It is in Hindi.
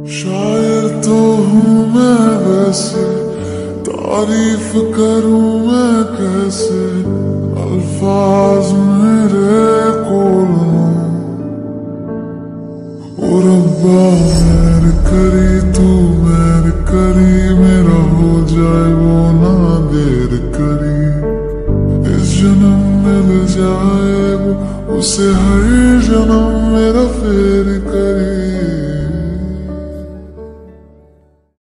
शायर तो हूँ मैं वैसे, तारीफ करूँ मैं कैसे, अल्फाज मेरे कोल ओ रब्बा मैर करी तू मैर करी, मेरा हो जाए वो ना देर करी। इस जन्म मिल जाए वो, उसे हर जन्म मेरा फेर करी।